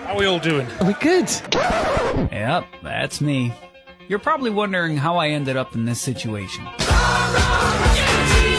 How are we all doing? Are we good? Yep, that's me. You're probably wondering how I ended up in this situation.